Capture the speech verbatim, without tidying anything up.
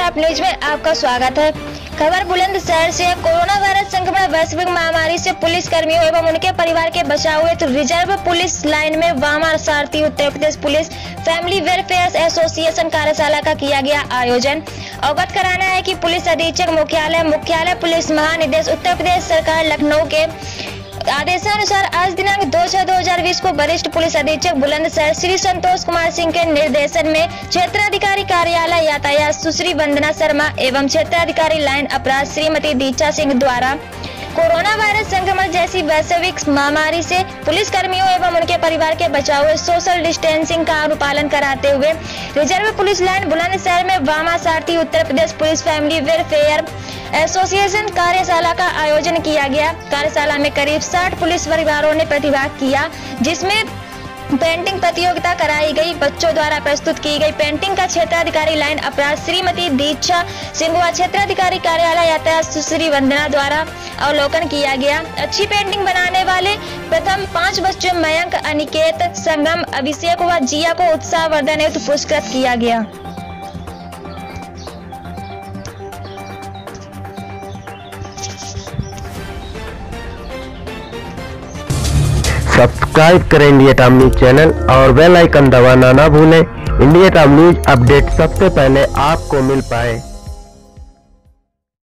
Top news में आपका स्वागत है। खबर बुलंदशहर से। कोरोना वायरस संक्रमण वैश्विक महामारी से पुलिस कर्मियों एवं उनके परिवार के बचाव हेतु तो रिजर्व पुलिस लाइन में Vama Sarathi Uttar Pradesh police family welfare association कार्यशाला का किया गया आयोजन। अवगत कराना है कि पुलिस अधीक्षक मुख्यालय मुख्यालय पुलिस महानिदेश उत्तर प्रदेश सरकार लखनऊ के आदेशानुसार आज दिनांक दो छह दो हजार बीस को वरिष्ठ पुलिस अधीक्षक बुलंदशहर श्री संतोष कुमार सिंह के निर्देशन में क्षेत्राधिकारी कार्यालय यातायात सुश्री वंदना शर्मा एवं क्षेत्राधिकारी लाइन अपराध श्रीमती दीक्षा सिंह द्वारा कोरोना वायरस संक्रमण जैसी वैश्विक महामारी से पुलिस कर्मियों एवं उनके परिवार के बचाव में सोशल डिस्टेंसिंग का अनुपालन कराते हुए रिजर्व पुलिस लाइन बुलंदशहर में Vama Sarathi Uttar Pradesh police family welfare association कार्यशाला का आयोजन किया गया। कार्यशाला में करीब साठ पुलिस परिवारों ने प्रतिभाग किया, जिसमें पेंटिंग प्रतियोगिता कराई गई। बच्चों द्वारा प्रस्तुत की गई पेंटिंग का क्षेत्राधिकारी लाइन अपराध श्रीमती दीक्षा सिंह व क्षेत्राधिकारी कार्यालय यातायात सुश्री वंदना द्वारा अवलोकन किया गया। अच्छी पेंटिंग बनाने वाले प्रथम पांच बच्चों मयंक, अनिकेत, संगम, अभिषेक व जिया को उत्साहवर्धन हेतु पुरस्कृत किया गया। सब्सक्राइब करें इंडिया टॉप न्यूज चैनल और बेल आइकन दबाना ना भूलें। इंडिया टॉप न्यूज अपडेट सबसे पहले आपको मिल पाए।